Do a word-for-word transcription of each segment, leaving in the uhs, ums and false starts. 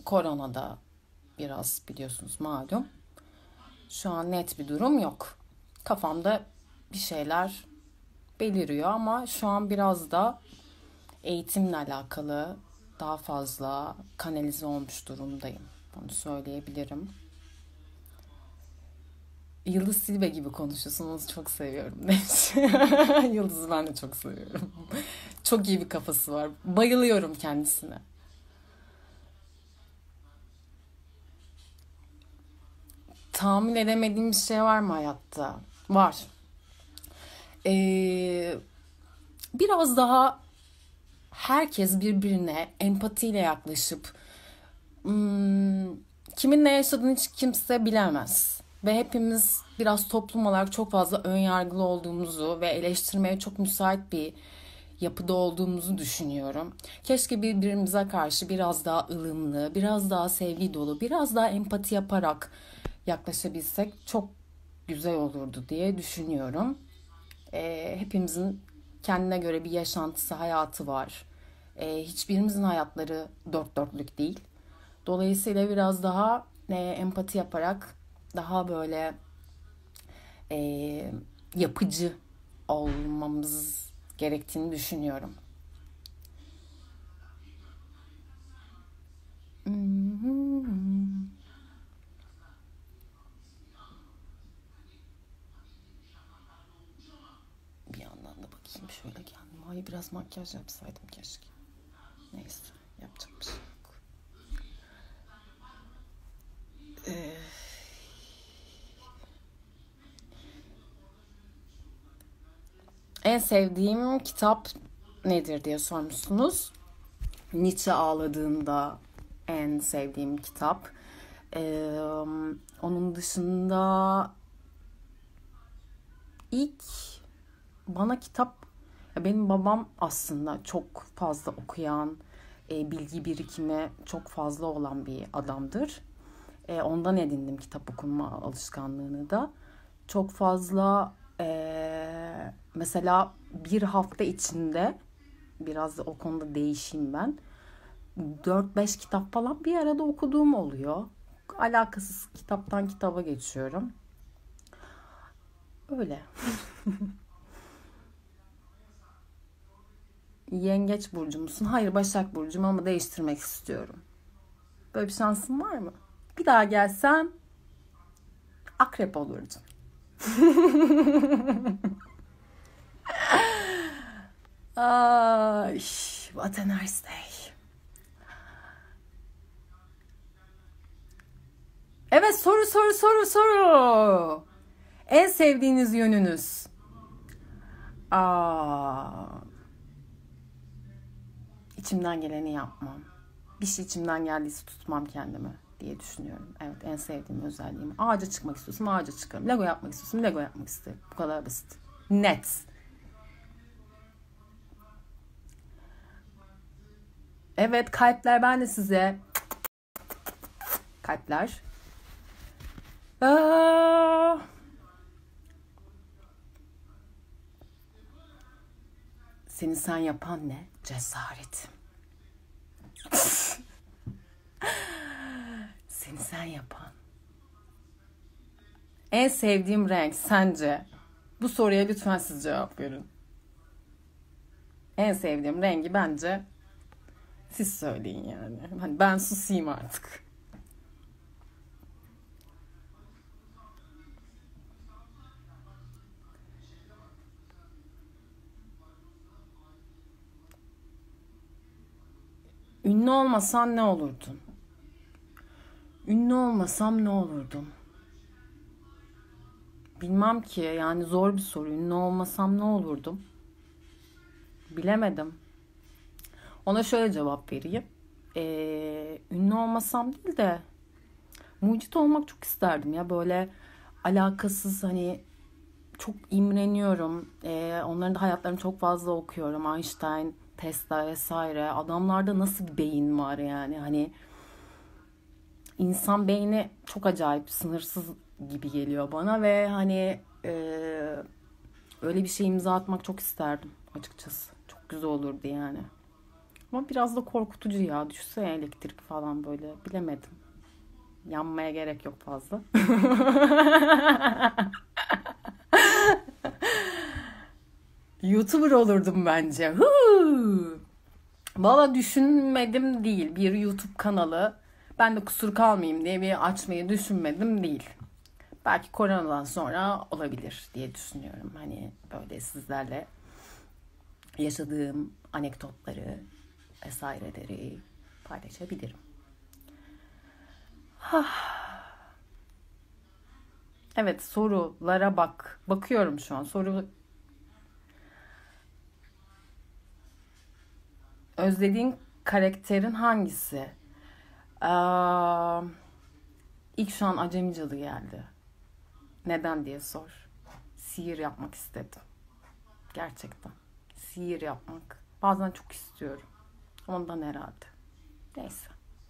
Koronada biraz biliyorsunuz malum. Şu an net bir durum yok. Kafamda bir şeyler beliriyor ama şu an biraz da eğitimle alakalı daha fazla kanalize olmuş durumdayım. Onu söyleyebilirim. Yıldız Silve gibi konuşuyorsunuz. Çok seviyorum. Yıldız'ı ben de çok seviyorum. Çok iyi bir kafası var. Bayılıyorum kendisine. Tahammül edemediğim bir şey var mı hayatta? Var. Ee, Biraz daha herkes birbirine empatiyle yaklaşıp hmm, kimin ne yaşadığını hiç kimse bilemez. Ve hepimiz biraz toplum olarak çok fazla önyargılı olduğumuzu ve eleştirmeye çok müsait bir yapıda olduğumuzu düşünüyorum. Keşke birbirimize karşı biraz daha ılımlı, biraz daha sevgi dolu, biraz daha empati yaparak yaklaşabilsek çok güzel olurdu diye düşünüyorum. Ee, hepimizin kendine göre bir yaşantısı, hayatı var. Ee, hiçbirimizin hayatları dört dörtlük değil. Dolayısıyla biraz daha e, empati yaparak daha böyle e, yapıcı olmamız gerektiğini düşünüyorum. Bir yandan da bakayım şöyle kendime. Ay biraz makyaj yapsaydım keşke. Neyse, yapacak bir şey yok. Ee, en sevdiğim kitap nedir diye sormuşsunuz. Nietzsche ağladığında en sevdiğim kitap. Ee, Onun dışında ilk bana kitap, benim babam aslında çok fazla okuyan, e, bilgi birikimi çok fazla olan bir adamdır. E, ondan edindim kitap okuma alışkanlığını da. Çok fazla e, mesela bir hafta içinde biraz da o konuda değişeyim ben. dört beş kitap falan bir arada okuduğum oluyor. Alakasız kitaptan kitaba geçiyorum. Öyle. Yengeç burcu musun? Hayır, Başak burcum ama değiştirmek istiyorum. Böyle bir şansın var mı? Bir daha gelsen akrep olurdun. Ay, what a nice day. Evet, soru soru soru soru. En sevdiğiniz yönünüz? Aa, içimden geleni yapmam. Bir şey içimden geldiyse tutmam kendimi diye düşünüyorum. Evet, en sevdiğim özelliğim. Ağaca çıkmak istiyorsam ağaca çıkarım. Lego yapmak istiyorsam Lego yapmak isterim. Bu kadar basit. Net. Evet, kalpler, ben de size kalpler. Aa, seni sen yapan ne? Cesaret. Seni sen yapan. En sevdiğim renk sence? Bu soruya lütfen siz cevap verin. En sevdiğim rengi bence siz söyleyin yani. Hani ben susayım artık. Ünlü olmasan ne olurdun? Ünlü olmasam ne olurdum? Bilmem ki, yani zor bir soru. Ünlü olmasam ne olurdum? Bilemedim. Ona şöyle cevap vereyim. Ee, ünlü olmasam değil de mucit olmak çok isterdim ya. Böyle alakasız, hani çok imreniyorum. Ee, onların da hayatlarını çok fazla okuyorum. Einstein, Tesla vesaire. Adamlarda nasıl bir beyin var yani. Hani insan beyni çok acayip, sınırsız gibi geliyor bana ve hani e, öyle bir şey imza atmak çok isterdim açıkçası. Çok güzel olurdu yani. Ama biraz da korkutucu ya. Düşünsene elektrik falan böyle. Bilemedim. Yanmaya gerek yok fazla. YouTuber olurdum bence. Huu! Valla düşünmedim değil. Bir YouTube kanalı. Ben de kusur kalmayayım diye bir açmayı düşünmedim değil. Belki koronadan sonra olabilir diye düşünüyorum. Hani böyle sizlerle yaşadığım anekdotları vesaireleri paylaşabilirim. Evet, sorulara bak. Bakıyorum şu an. Soru özlediğin karakterin hangisi? Aa, ilk şu an Acemi Cadı geldi. Neden diye sor. Sihir yapmak istedim. Gerçekten. Sihir yapmak. Bazen çok istiyorum. Ondan herhalde. Neyse.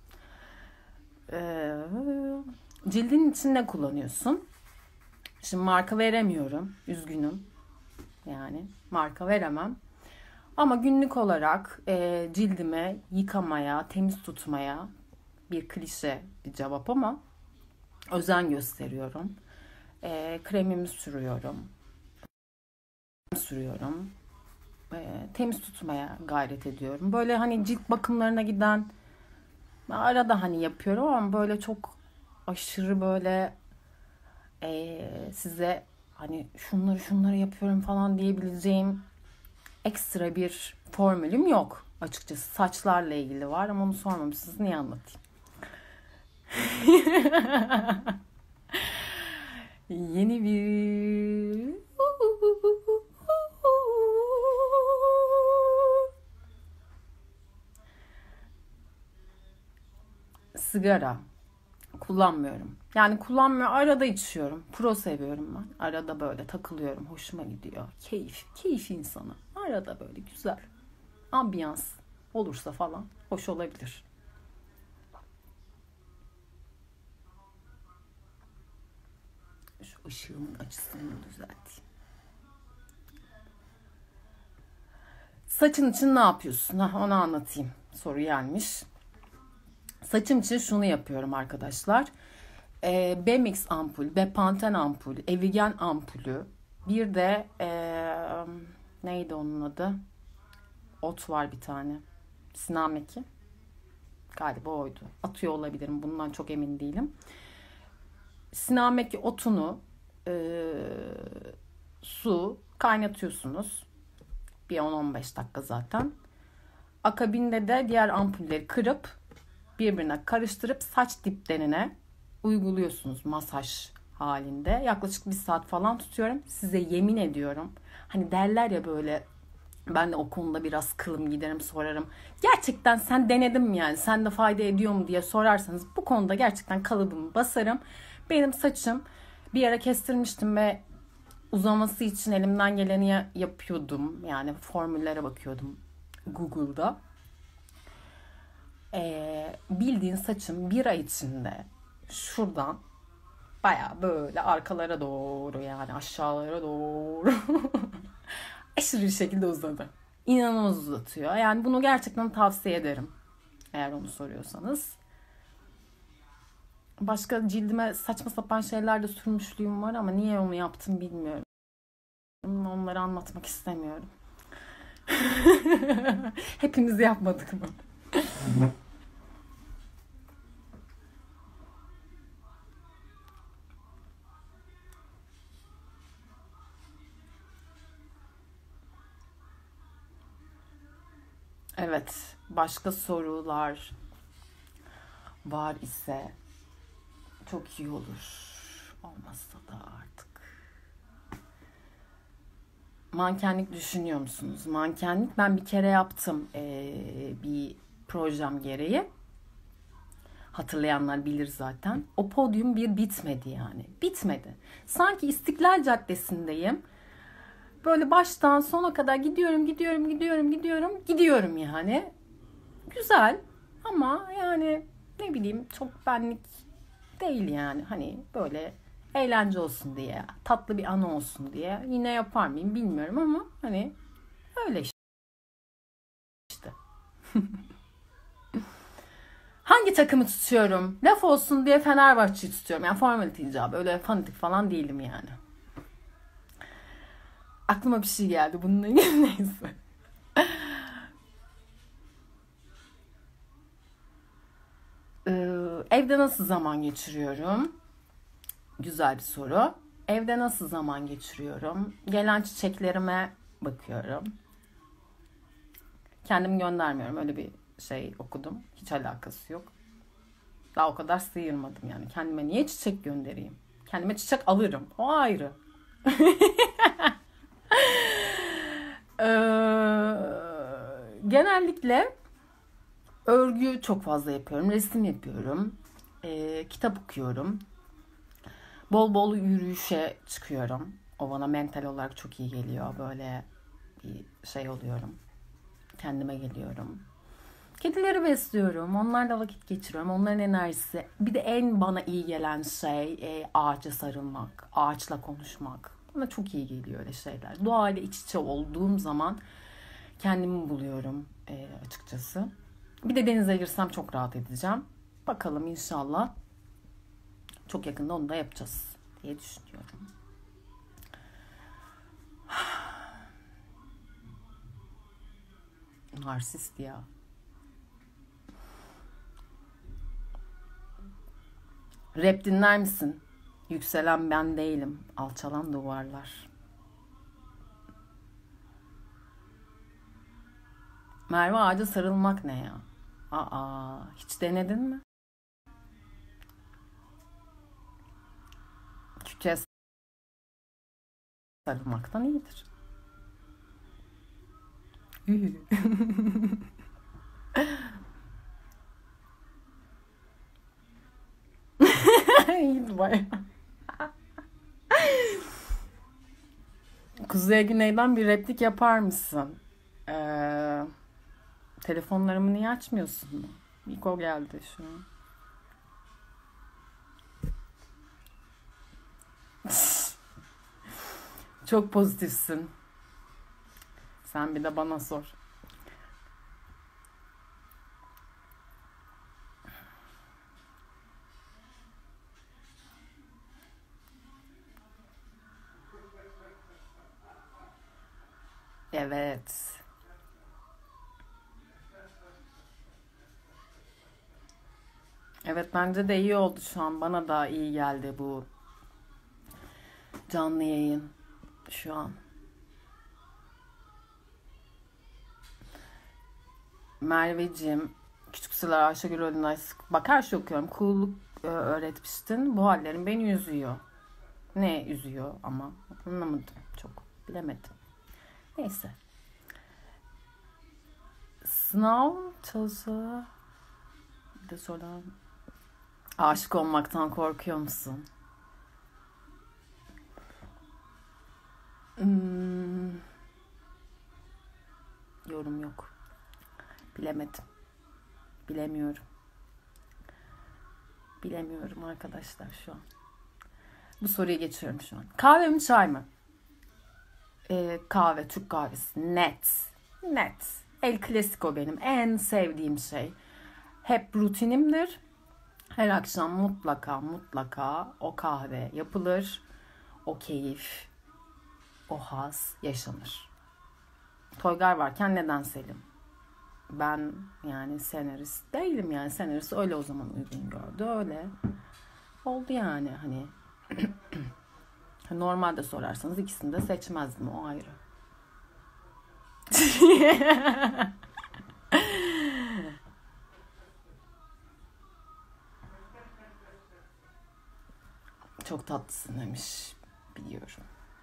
Ee, cildin için ne kullanıyorsun? Şimdi marka veremiyorum. Üzgünüm. Yani marka veremem. Ama günlük olarak e, cildime yıkamaya, temiz tutmaya bir klişe bir cevap ama özen gösteriyorum. E, kremimi sürüyorum. Sürüyorum. E, temiz tutmaya gayret ediyorum. Böyle hani cilt bakımlarına giden arada hani yapıyorum ama böyle çok aşırı böyle e, size hani şunları şunları yapıyorum falan diyebileceğim ekstra bir formülüm yok açıkçası. Saçlarla ilgili var ama onu sormamışsınız. Niye anlatayım? Yeni bir sigara kullanmıyorum. Yani kullanmıyor. Arada içiyorum. Pro seviyorum ben. Arada böyle takılıyorum. Hoşuma gidiyor. Keyif. Keyif insanı. Arada böyle güzel. Ambiyans olursa falan hoş olabilir. Şu ışığımın açısını düzelteyim. Saçın için ne yapıyorsun? Ha, onu anlatayım. Soru gelmiş. Saçım için şunu yapıyorum arkadaşlar. E, Bemix ampul, Bepanten ampul, Evigen ampulü. Bir de e, neydi onun adı? Ot var bir tane. Sinameki. Galiba oydu. Atıyor olabilirim. Bundan çok emin değilim. Sinameki otunu e, su kaynatıyorsunuz. Bir on on beş dakika zaten. Akabinde de diğer ampulleri kırıp birbirine karıştırıp saç diplerine uyguluyorsunuz masaj halinde. Yaklaşık bir saat falan tutuyorum. Size yemin ediyorum. Hani derler ya böyle ben de o konuda biraz kılım giderim sorarım. Gerçekten sen denedin mi yani? Sen de fayda ediyor mu diye sorarsanız bu konuda gerçekten kalıbımı basarım. Benim saçım bir ara kestirmiştim ve uzaması için elimden geleni yapıyordum. Yani formüllere bakıyordum Google'da. Ee, bildiğin saçım bir ay içinde şuradan baya böyle arkalara doğru yani aşağılara doğru aşırı bir şekilde uzadı. İnanılmaz uzatıyor. Yani bunu gerçekten tavsiye ederim. Eğer onu soruyorsanız. Başka cildime saçma sapan şeyler de sürmüşlüğüm var ama niye onu yaptım bilmiyorum. Onları anlatmak istemiyorum. Hepimiz yapmadık mı? Evet, başka sorular var ise çok iyi olur. Olmazsa da artık. Mankenlik düşünüyor musunuz? Mankenlik ben bir kere yaptım ee, bir projem gereği. Hatırlayanlar bilir zaten. O podyum bir bitmedi yani. Bitmedi. Sanki İstiklal Caddesi'ndeyim. Böyle baştan sona kadar gidiyorum, gidiyorum, gidiyorum, gidiyorum, gidiyorum yani. Güzel ama yani ne bileyim çok benlik değil yani. Hani böyle eğlence olsun diye, tatlı bir anı olsun diye yine yapar mıyım bilmiyorum ama hani öyle işte. Hangi takımı tutuyorum? Laf olsun diye Fenerbahçe'yi tutuyorum. Yani formalite icabı. Öyle fanatik falan değilim yani. Aklıma bir şey geldi bununla ilgili, neyse. Ee, evde nasıl zaman geçiriyorum? Güzel bir soru. Evde nasıl zaman geçiriyorum? Gelen çiçeklerime bakıyorum. Kendim göndermiyorum. Öyle bir şey okudum. Hiç alakası yok. Daha o kadar sıyırmadım yani. Kendime niye çiçek göndereyim? Kendime çiçek alırım. O ayrı. Ee, genellikle örgü çok fazla yapıyorum. Resim yapıyorum. Ee, kitap okuyorum. Bol bol yürüyüşe çıkıyorum. O bana mental olarak çok iyi geliyor. Böyle bir şey oluyorum. Kendime geliyorum. Kedileri besliyorum. Onlarla vakit geçiriyorum. Onların enerjisi. Bir de en bana iyi gelen şey e, ağaca sarılmak. Ağaçla konuşmak. Bana çok iyi geliyor öyle şeyler. Doğayla iç içe olduğum zaman kendimi buluyorum e, açıkçası. Bir de denize girsem çok rahat edeceğim. Bakalım inşallah. Çok yakında onu da yapacağız diye düşünüyorum. Narsist ya. Rap dinler misin? Yükselen ben değilim. Alçalan duvarlar. Merve, ağaca sarılmak ne ya? Aa, hiç denedin mi? Küçüğe sarılmaktan iyidir. İyiydi bayağı. Kuzey Güney'den bir replik yapar mısın? Ee, telefonlarımı niye açmıyorsun mu? İlk o geldi şu an. Çok pozitifsin. Sen bir de bana sor. Evet. Evet, bence de iyi oldu şu an. Bana da iyi geldi bu canlı yayın şu an. Merveciğim, Küçük Sılar Ayşegül Önay, bak her şey okuyorum. Kulluk e, öğretmiştin. Bu hallerim beni üzüyor. Ne üzüyor ama anlamadım çok. Bilemedim. Neyse. Sınav çalışı bir de soran. Aşık olmaktan korkuyor musun? Hmm, yorum yok. Bilemedim. Bilemiyorum. Bilemiyorum arkadaşlar şu an. Bu soruyu geçiyorum şu an. Kahve mi çay mı? Ee, kahve, Türk kahvesi. Net. Net. El Clasico benim en sevdiğim şey. Hep rutinimdir. Her akşam mutlaka mutlaka o kahve yapılır. O keyif, o haz yaşanır. Toygar varken neden Selim? Ben yani senarist değilim yani. Senarist öyle o zaman uygun gördü. Öyle oldu yani hani. Normalde sorarsanız ikisini de seçmezdim, o ayrı. Çok tatlısın demiş. Biliyorum.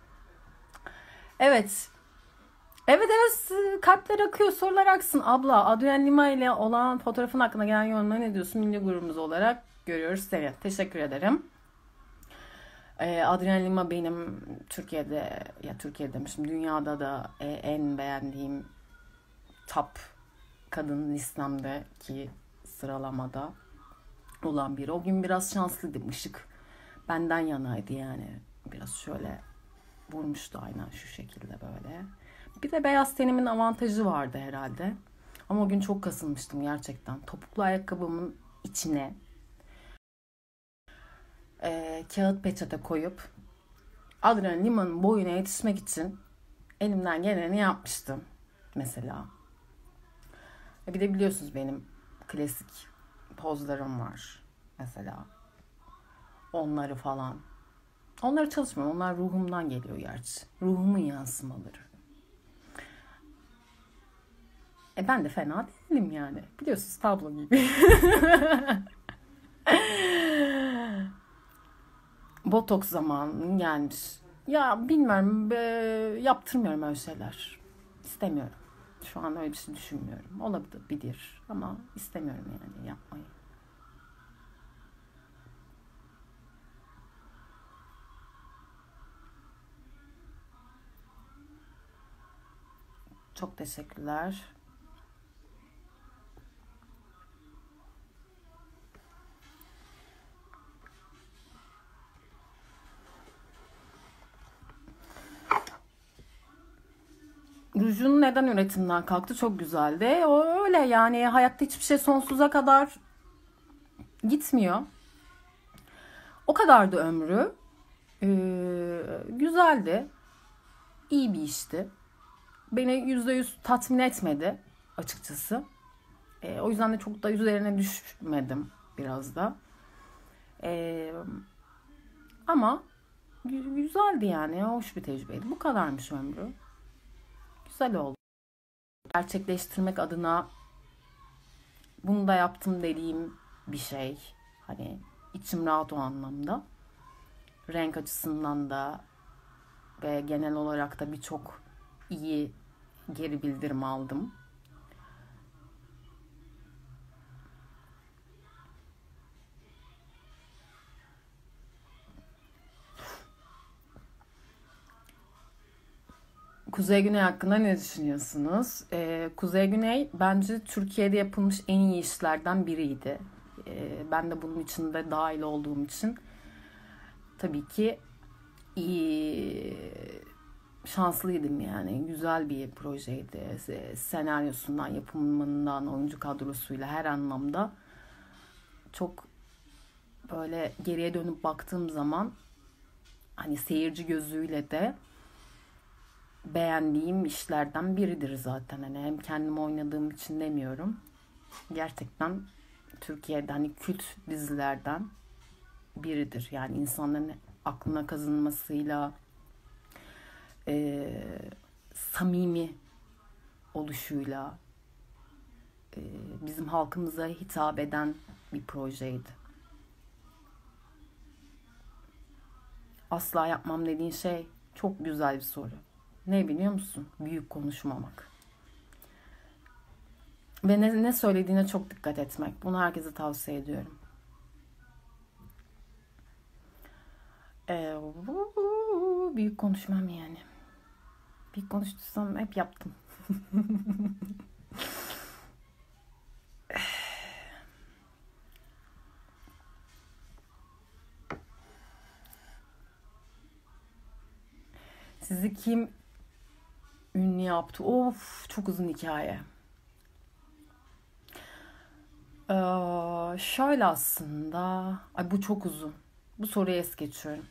Evet. Evet evet, kalpler akıyor, sorular aksın. Abla, Adrian Lima ile olan fotoğrafın hakkında gelen yorumlara ne diyorsun? Milli gururumuz olarak görüyoruz seni. Teşekkür ederim. Ee, Adrian Lima benim Türkiye'de, ya Türkiye demişim, dünyada da en beğendiğim top kadın listemdeki sıralamada olan biri. O gün biraz şanslıydım. Işık benden yanaydı yani. Biraz şöyle vurmuştu aynen şu şekilde böyle. Bir de beyaz tenimin avantajı vardı herhalde. Ama o gün çok kasılmıştım gerçekten. Topuklu ayakkabımın içine e, kağıt peçete koyup Adrian Lima'nın boyuna yetişmek için elimden geleni yapmıştım mesela. Bir de biliyorsunuz benim klasik pozlarım var mesela. Onları falan. Onları çalışmıyorum. Onlar ruhumdan geliyor gerçi. Ruhumun yansımaları. E ben de fena değilim yani. Biliyorsunuz tablo gibi. Botoks zamanı gelmiş. Ya bilmiyorum. Be, yaptırmıyorum öyle şeyler. İstemiyorum. Şu an öyle bir şey düşünmüyorum. Olabilir ama istemiyorum yani yapmayı. Çok teşekkürler. Rujun neden üretimden kalktı? Çok güzeldi. O öyle yani hayatta hiçbir şey sonsuza kadar gitmiyor. O kadardı ömrü. Ee, güzeldi. İyi bir işti. Beni yüzde yüz tatmin etmedi açıkçası. Ee, o yüzden de çok da üzerine düşmedim biraz da. Ee, ama güzeldi yani. Hoş bir tecrübeydi. Bu kadarmış ömrü. Güzel oldu. Gerçekleştirmek adına bunu da yaptım dediğim bir şey. Hani içim rahat o anlamda. Renk açısından da ve genel olarak da birçok iyi geri bildirim aldım. Kuzey Güney hakkında ne düşünüyorsunuz? Ee, Kuzey Güney bence Türkiye'de yapılmış en iyi işlerden biriydi. Ee, ben de bunun içinde dahil olduğum için tabii ki iyi, şanslıydım yani. Güzel bir projeydi. Senaryosundan, yapımından, oyuncu kadrosuyla her anlamda çok böyle geriye dönüp baktığım zaman hani seyirci gözüyle de beğendiğim işlerden biridir zaten. Hani hem kendim oynadığım için demiyorum. Gerçekten Türkiye'de hani kült dizilerden biridir. Yani insanların aklına kazınmasıyla e, samimi oluşuyla e, bizim halkımıza hitap eden bir projeydi. Asla yapmam dediğin şey çok güzel bir soru. Ne biliyor musun? Büyük konuşmamak. Ve ne, ne söylediğine çok dikkat etmek. Bunu herkese tavsiye ediyorum. Ee, büyük konuşmam yani. Büyük konuştuysam hep yaptım. Sizi kim ünlü yaptı? Of, çok uzun hikaye. Ee, şöyle aslında. Ay bu çok uzun. Bu soruyu es geçiyorum.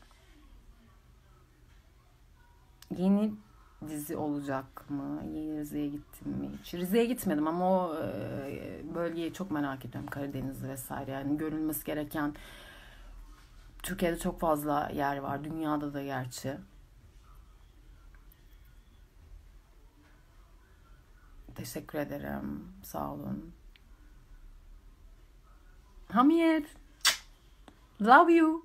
Yeni dizi olacak mı? Yeni Rize'ye gittim mi? Hiç Rize'ye gitmedim ama o e, bölgeyi çok merak ediyorum. Karadeniz vesaire. Yani görülmesi gereken Türkiye'de çok fazla yer var. Dünyada da gerçi. Teşekkür ederim. Sağ olun. Hamiyet. Love you.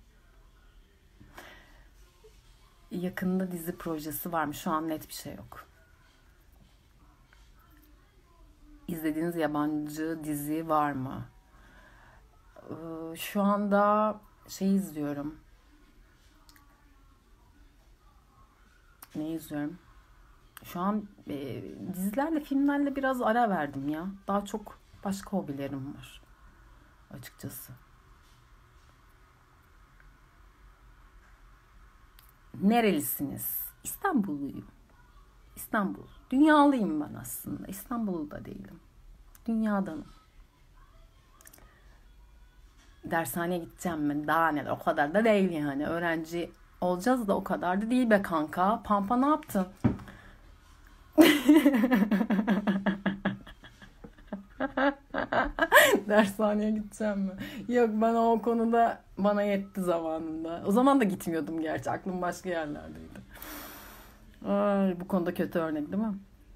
Yakında dizi projesi var mı? Şu an net bir şey yok. İzlediğiniz yabancı dizi var mı? Ee, şu anda şey izliyorum. Ne izliyorum? Şu an e, dizilerle, filmlerle biraz ara verdim ya. Daha çok başka hobilerim var açıkçası. Nerelisiniz? İstanbulluyum. İstanbul. Dünyalıyım ben aslında. İstanbul'da değilim. Dünyadanım. Dershaneye gideceğim mi? Daha neler, o kadar da değil yani. Öğrenci olacağız da o kadar da değil be kanka. Pampa ne yaptın? Dershaneye gideceğim mi? Yok, ben o konuda bana yetti zamanında. O zaman da gitmiyordum gerçi. Aklım başka yerlerdeydi. Ay, bu konuda kötü örnek değil mi?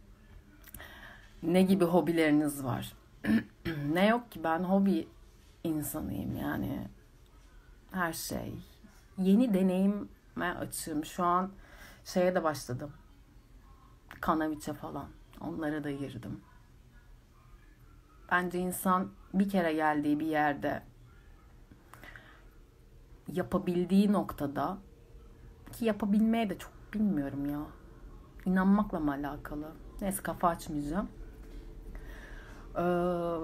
Ne gibi hobileriniz var? Ne yok ki, ben hobi insanıyım yani. Her şey. Yeni deneyime açığım. Şu an şeye de başladım. Kanaviçe falan. Onlara da girdim. Bence insan bir kere geldiği bir yerde yapabildiği noktada, ki yapabilmeye de çok bilmiyorum ya. İnanmakla mı alakalı? Neyse, kafa açmayacağım. Ee,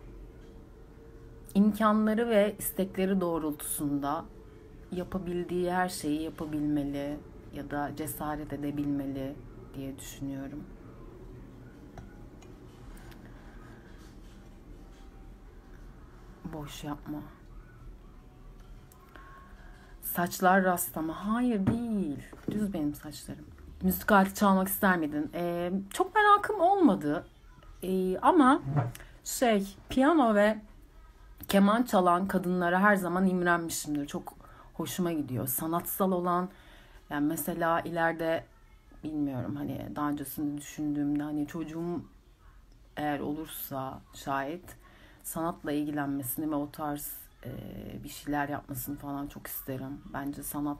imkanları ve istekleri doğrultusunda yapabildiği her şeyi yapabilmeli ya da cesaret edebilmeli diye düşünüyorum. Boş yapma. Saçlar rastlama. Hayır, değil. Düz benim saçlarım. Müzik aleti çalmak ister miydin? Ee, çok merakım olmadı. Ee, ama şey, piyano ve keman çalan kadınlara her zaman imrenmişimdir. Çok hoşuma gidiyor. Sanatsal olan, yani mesela ileride, bilmiyorum, hani daha öncesinde düşündüğümde, hani çocuğum eğer olursa şayet sanatla ilgilenmesini ve o tarz e, bir şeyler yapmasını falan çok isterim. Bence sanat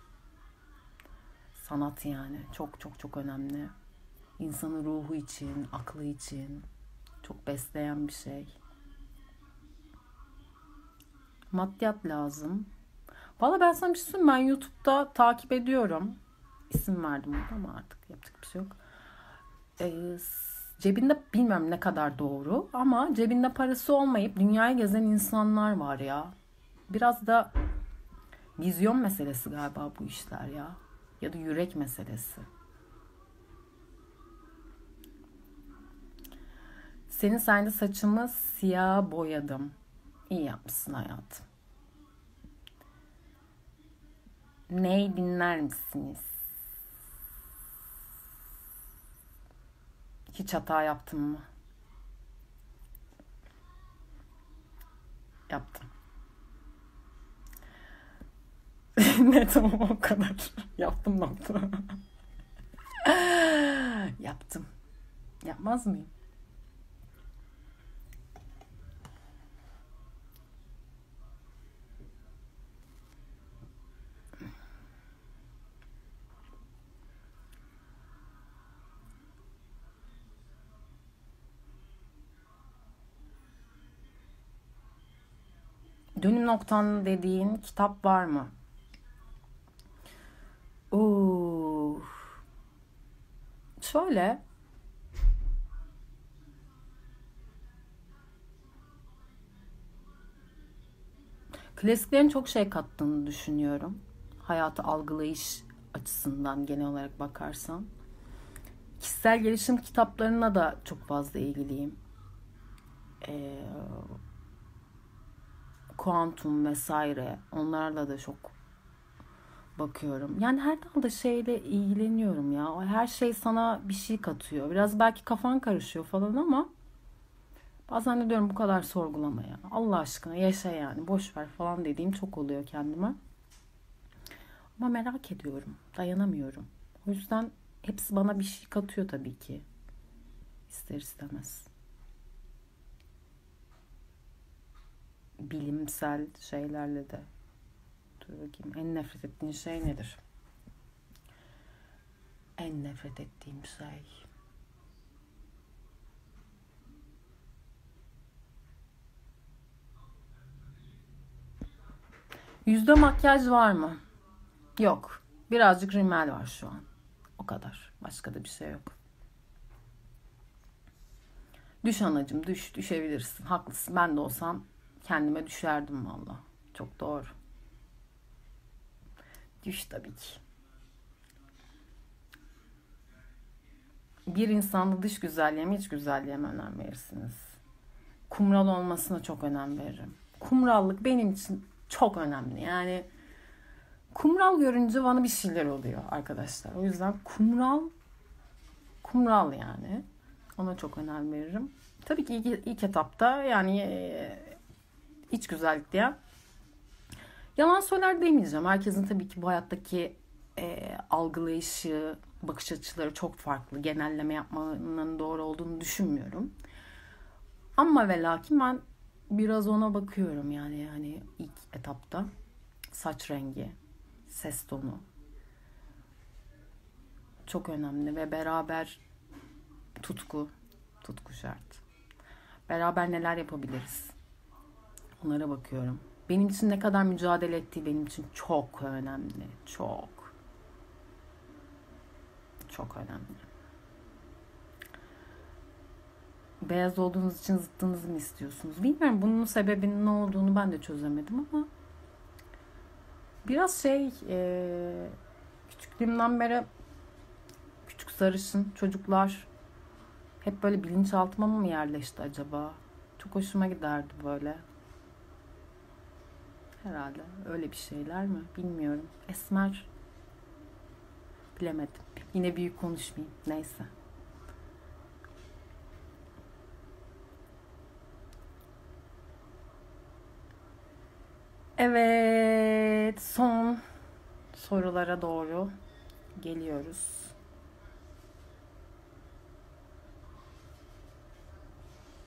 sanat yani çok çok çok önemli. İnsanın ruhu için, aklı için çok besleyen bir şey. Maddiyat lazım. Valla ben sana bir şey söyleyeyim. Ben YouTube'da takip ediyorum. İsim verdim orada ama artık yapacak bir şey yok. Ee, cebinde, bilmiyorum ne kadar doğru, ama cebinde parası olmayıp dünyayı gezen insanlar var ya. Biraz da vizyon meselesi galiba bu işler ya. Ya da yürek meselesi. Senin sayende saçımı siyah boyadım. İyi yapmışsın hayatım. Ney dinler misiniz? Hiç hata yaptım mı? Yaptım. Ne, tamam, o kadar. Yaptım nokta. Yaptım. Yapmaz mıyım? Dönüm noktan dediğin kitap var mı? Oo. Şöyle, klasiklerin çok şey kattığını düşünüyorum. Hayatı algılayış açısından genel olarak bakarsan. Kişisel gelişim kitaplarına da çok fazla ilgiliyim. Ee, kuantum vesaire, onlarla da çok bakıyorum. Yani her dalda şeyle ilgileniyorum ya. Her şey sana bir şey katıyor. Biraz belki kafan karışıyor falan ama bazen de diyorum, bu kadar sorgulama ya. Allah aşkına yaşa yani. Boş ver falan dediğim çok oluyor kendime. Ama merak ediyorum. Dayanamıyorum. O yüzden hepsi bana bir şey katıyor tabii ki. İster istemez. Bilimsel şeylerle de. Dur bakayım. En nefret ettiğin şey nedir? En nefret ettiğim şey. Yüzde makyaj var mı? Yok. Birazcık rimel var şu an. O kadar. Başka da bir şey yok. Düş anacığım, düş. Düşebilirsin. Haklısın. Ben de olsam kendime düşerdim valla. Çok doğru. Düş tabii ki. Bir insanda dış güzelliğe mi iç güzelliğe mi önem verirsiniz? Kumral olmasına çok önem veririm. Kumrallık benim için çok önemli. Yani kumral görünce bana bir şeyler oluyor arkadaşlar. O yüzden kumral, kumral yani. Ona çok önem veririm. Tabii ki ilk, ilk etapta yani e, iç güzellik diye yalan söyler demeyeceğim. Herkesin tabii ki bu hayattaki e, algılayışı, bakış açıları çok farklı. Genelleme yapmanın doğru olduğunu düşünmüyorum. Ama ve lakin ben biraz ona bakıyorum yani yani ilk etapta saç rengi, ses tonu çok önemli ve beraber tutku, tutku şart. Beraber neler yapabiliriz? Onlara bakıyorum. Benim için ne kadar mücadele ettiği benim için çok önemli. Çok. Çok önemli. Beyaz olduğunuz için zıttınızı mı istiyorsunuz? Bilmiyorum, bunun sebebinin ne olduğunu ben de çözemedim ama biraz şey e, küçüklüğümden beri küçük sarışın çocuklar hep böyle bilinçaltıma mı yerleşti acaba? Çok hoşuma giderdi böyle. Herhalde öyle bir şeyler mi? Bilmiyorum. Esmer bilemedim. Yine büyük konuşmayayım. Neyse. Evet, son sorulara doğru geliyoruz.